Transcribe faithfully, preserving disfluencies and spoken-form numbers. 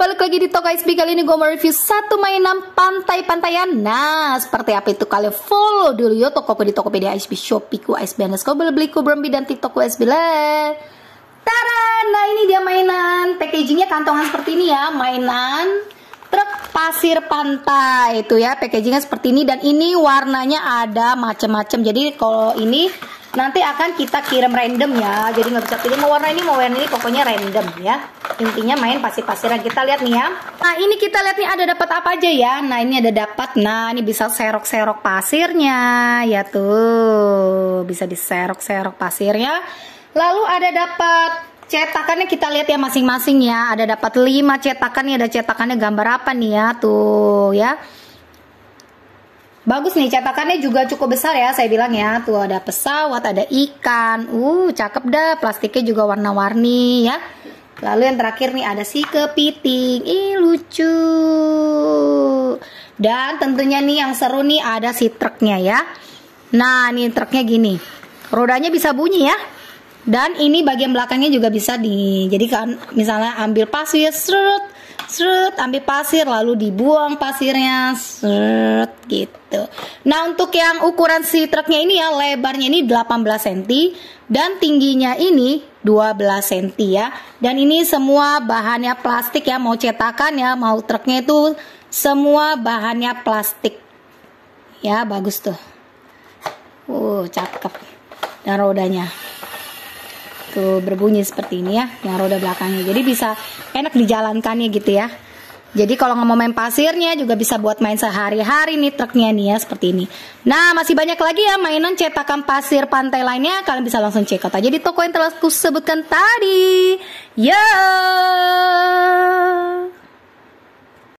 balik lagi di Toko S B. Kali ini gue mau review satu mainan pantai-pantaian. Nah, seperti apa itu? Kalian follow dulu yuk Tokopedia, di Tokopedia, S B, Shopee, ku, S B, Underscore, beli ku, Brombi, dan TikTok ku, S B. Tara, nah ini dia mainan. Packagingnya kantongan seperti ini ya. Mainan truk pasir pantai itu ya. Packagingnya seperti ini. Dan ini warnanya ada macam-macam. Jadi kalau ini nanti akan kita kirim random ya, jadi nggak bisa pilih mau warna ini mau warna ini, pokoknya random ya. Intinya main pasir-pasiran. Kita lihat nih ya. Nah ini kita lihat nih ada dapat apa aja ya. Nah ini ada dapat, nah ini bisa serok-serok pasirnya ya, tuh bisa diserok-serok pasirnya. Lalu ada dapat cetakannya, kita lihat ya masing-masing ya. Ada dapat lima cetakan nih, ada cetakannya gambar apa nih ya, tuh ya. Bagus nih, cetakannya juga cukup besar ya, saya bilang ya. Tuh ada pesawat, ada ikan. Uh, cakep dah. Plastiknya juga warna-warni ya. Lalu yang terakhir nih ada si kepiting. Ih, lucu. Dan tentunya nih yang seru nih ada si truknya ya. Nah, nih truknya gini. Rodanya bisa bunyi ya. Dan ini bagian belakangnya juga bisa di, jadi kan misalnya ambil pasir, seret, seret, ambil pasir lalu dibuang pasirnya, seret gitu. Nah untuk yang ukuran si truknya ini ya, lebarnya ini delapan belas sentimeter dan tingginya ini dua belas sentimeter ya. Dan ini semua bahannya plastik ya, mau cetakan ya, mau truknya itu semua bahannya plastik. Ya bagus tuh. Uh, cakep. Dan rodanya tuh berbunyi seperti ini ya, yang roda belakangnya, jadi bisa enak dijalankannya gitu ya. Jadi kalau nggak mau main pasirnya juga bisa buat main sehari-hari nih truknya nih ya, seperti ini. Nah masih banyak lagi ya mainan cetakan pasir pantai lainnya, kalian bisa langsung check out aja di toko yang telah aku sebutkan tadi ya.